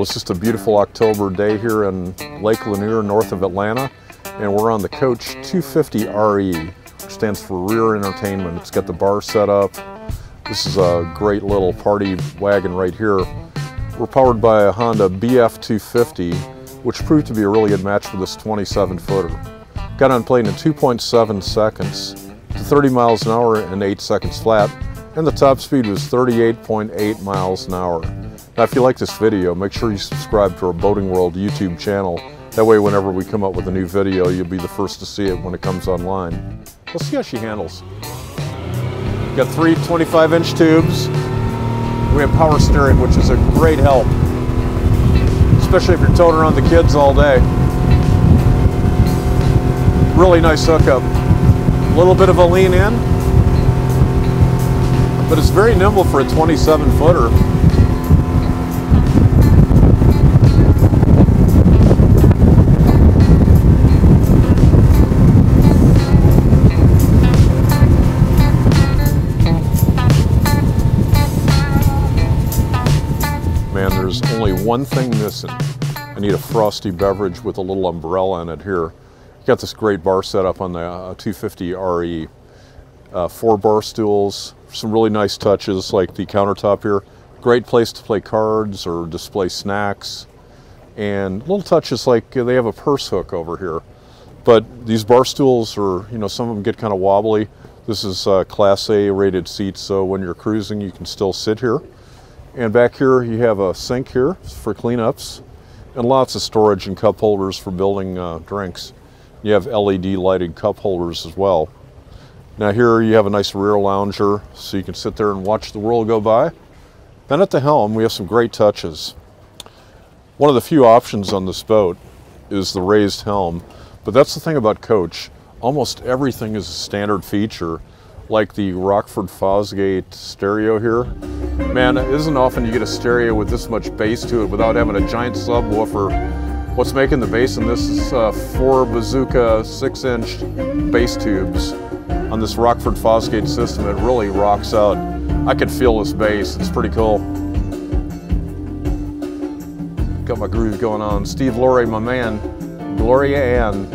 Well, it's just a beautiful October day here in Lake Lanier, north of Atlanta, and we're on the Coach 250 RE, which stands for Rear Entertainment. It's got the bar set up. This is a great little party wagon right here. We're powered by a Honda BF250, which proved to be a really good match for this 27-footer. Got on plane in 2.7 seconds to 30 miles an hour in 8 seconds flat, and the top speed was 38.8 miles an hour. Now, if you like this video, make sure you subscribe to our Boating World YouTube channel. That way, whenever we come up with a new video, you'll be the first to see it when it comes online. Let's see how she handles. Got three 25-inch tubes. We have power steering, which is a great help, especially if you're towing around the kids all day. Really nice hookup. A little bit of a lean in, but it's very nimble for a 27-footer. Man, there's only one thing missing. I need a frosty beverage with a little umbrella in it here. Got this great bar setup on the 250 RE. 4 bar stools, some really nice touches like the countertop here. Great place to play cards or display snacks. And little touches like they have a purse hook over here. But these bar stools are, some of them get kind of wobbly. This is Class A rated seats, so when you're cruising you can still sit here. And back here you have a sink here for cleanups and lots of storage and cup holders for building drinks. You have LED lighted cup holders as well. Now here you have a nice rear lounger so you can sit there and watch the world go by. Then at the helm we have some great touches. One of the few options on this boat is the raised helm, but that's the thing about Coach. Almost everything is a standard feature, like the Rockford Fosgate stereo here. Man, it isn't often you get a stereo with this much bass to it without having a giant subwoofer. What's making the bass in this is 4 Bazooka 6-inch bass tubes on this Rockford Fosgate system. It really rocks out. I can feel this bass. It's pretty cool. Got my groove going on. Steve Laurie, my man. Gloria Ann.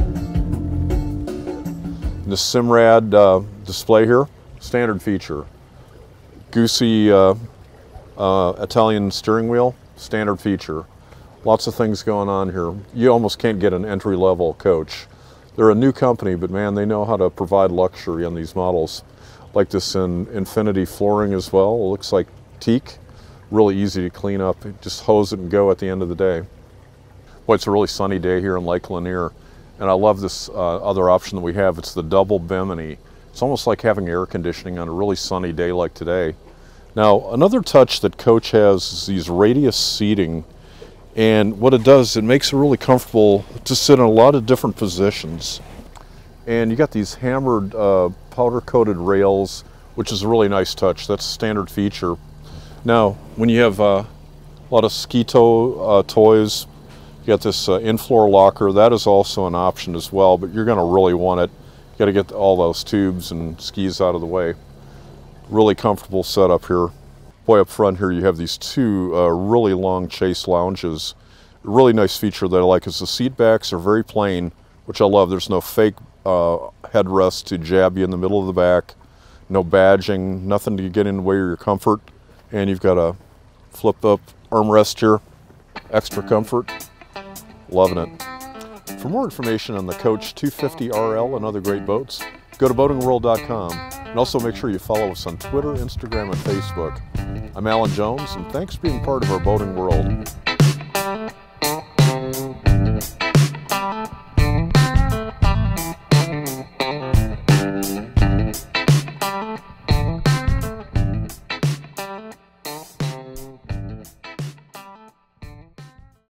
The Simrad display here, standard feature. Goosey Italian steering wheel, standard feature. Lots of things going on here. You almost can't get an entry-level Coach. They're a new company, but man, they know how to provide luxury on these models. Like this in Infinity flooring as well. It looks like teak. Really easy to clean up. Just hose it and go at the end of the day. Boy, it's a really sunny day here in Lake Lanier. And I love this other option that we have. It's the double bimini. It's almost like having air conditioning on a really sunny day like today. Now, another touch that Coach has is these radius seating. And what it does, it makes it really comfortable to sit in a lot of different positions. And you got these hammered powder-coated rails, which is a really nice touch. That's a standard feature. Now, when you have a lot of ski toys, you got this in-floor locker. That is also an option as well, but you're going to really want it. You got to get all those tubes and skis out of the way. Really comfortable setup here. Boy, up front here you have these 2 really long chase lounges. A really nice feature that I like is the seat backs are very plain, which I love. There's no fake headrest to jab you in the middle of the back. No badging, nothing to get in the way of your comfort. And you've got a flip up armrest here. Extra comfort. Loving it. For more information on the Coach 250 RL and other great boats, go to boatingworld.com. And also make sure you follow us on Twitter, Instagram, and Facebook. I'm Alan Jones, and thanks for being part of our Boating World.